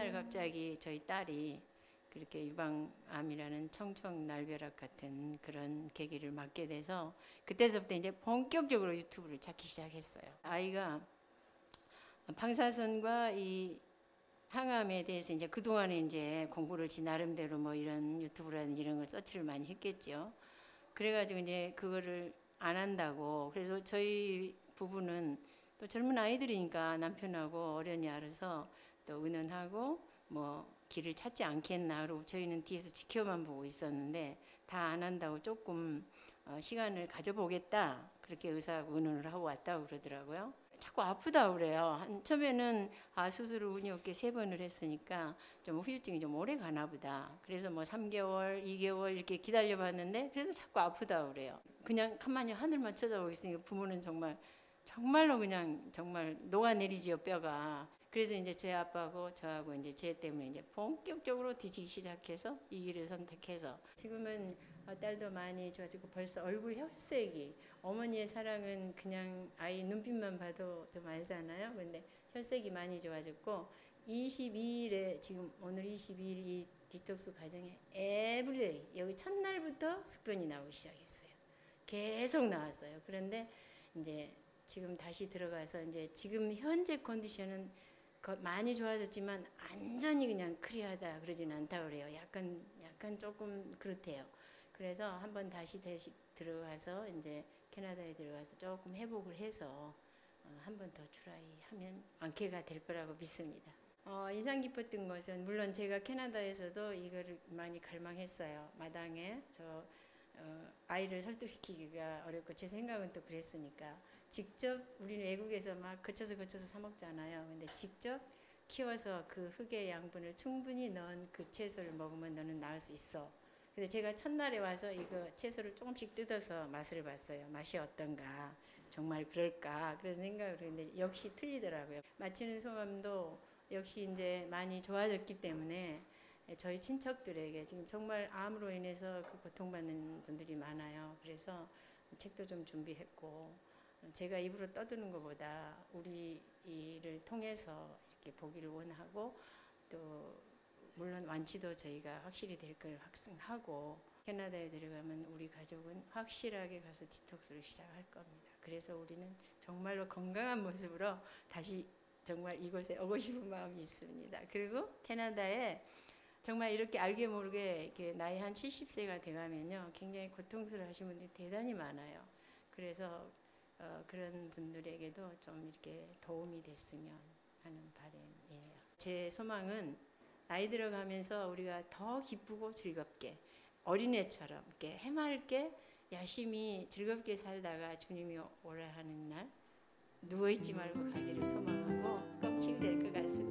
날 갑자기 저희 딸이 그렇게 유방암이라는 청청날벼락 같은 그런 계기를 맞게 돼서 그때서부터 이제 본격적으로 유튜브를 찾기 시작했어요. 아이가 방사선과 이 항암에 대해서 이제 그동안에 이제 공부를 지 나름대로 뭐 이런 유튜브라든지 이런 걸 서치를 많이 했겠죠. 그래가지고 이제 그거를 안 한다고. 그래서 저희 부부는 또 젊은 아이들이니까 남편하고 어련히 알아서 또 의논하고 뭐 길을 찾지 않겠나. 그리고 저희는 뒤에서 지켜만 보고 있었는데 다 안 한다고 조금 시간을 가져보겠다. 그렇게 의사하고 의논을 하고 왔다고 그러더라고요. 자꾸 아프다 그래요. 처음에는 수술을 운이 없게 3번을 했으니까 좀 후유증이 좀 오래 가나 보다. 그래서 뭐 3개월, 2개월 이렇게 기다려 봤는데 그래도 자꾸 아프다 그래요. 그냥 가만히 하늘만 쳐다보고 있으니까 부모는 정말로 그냥 정말 녹아내리지요, 뼈가. 그래서 이제 제 아빠하고 저하고 이제 쟤 때문에 이제 본격적으로 뒤지기 시작해서 이 길을 선택해서 지금은 딸도 많이 좋아지고 벌써 얼굴 혈색이 어머니의 사랑은 그냥 아이 눈빛만 봐도 좀 알잖아요. 근데 혈색이 많이 좋아졌고 22일에 지금 오늘 22일이 디톡스 과정에 에브리데이 여기 첫날부터 숙변이 나오기 시작했어요. 계속 나왔어요. 그런데 이제 지금 다시 들어가서 이제 지금 현재 컨디션은 많이 좋아졌지만 완전히 그냥 클리어하다 그러진 않다 그래요. 약간 조금 그렇대요. 그래서 한번 다시 들어가서 이제 캐나다에 들어가서 조금 회복을 해서 한 번 더 트라이하면 완쾌가 될 거라고 믿습니다. 인상 깊었던 것은 물론 제가 캐나다에서도 이거를 많이 갈망했어요. 마당에 아이를 설득시키기가 어렵고 제 생각은 또 그랬으니까 직접 우리는 외국에서 막 거쳐서 사 먹잖아요. 근데 직접 키워서 그 흙의 양분을 충분히 넣은 그 채소를 먹으면 너는 나을 수 있어. 그래서 제가 첫날에 와서 이거 채소를 조금씩 뜯어서 맛을 봤어요. 맛이 어떤가, 정말 그럴까, 그런 생각을 했는데 역시 틀리더라고요. 마치는 소감도 역시 이제 많이 좋아졌기 때문에 저희 친척들에게 지금 정말 암으로 인해서 그 고통받는 분들이 많아요. 그래서 책도 좀 준비했고 제가 입으로 떠드는 것보다 우리 일을 통해서 이렇게 보기를 원하고 또 물론 완치도 저희가 확실히 될 걸 확신하고 캐나다에 들어가면 우리 가족은 확실하게 가서 디톡스를 시작할 겁니다. 그래서 우리는 정말로 건강한 모습으로 다시 정말 이곳에 오고 싶은 마음이 있습니다. 그리고 캐나다에 정말 이렇게 알게 모르게 이렇게 나이 한 70세가 돼가면요 굉장히 고통스러워 하시는 분들이 대단히 많아요. 그래서 그런 분들에게도 좀 이렇게 도움이 됐으면 하는 바람이에요. 제 소망은 나이 들어가면서 우리가 더 기쁘고 즐겁게 어린애처럼 이렇게 해맑게 열심히 즐겁게 살다가 주님이 오라 하는 날 누워있지 말고 가기를 소망하고 꼭 치유될 것 같습니다.